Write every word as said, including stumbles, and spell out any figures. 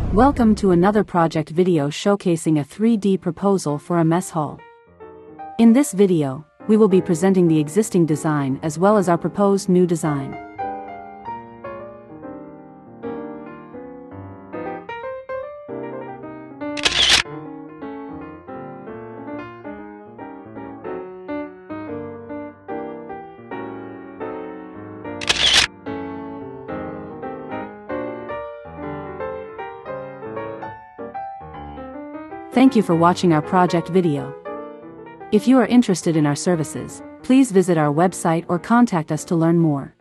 Welcome to another project video showcasing a three D proposal for a mess hall. In this video, we will be presenting the existing design as well as our proposed new design. Thank you for watching our project video. If you are interested in our services, please visit our website or contact us to learn more.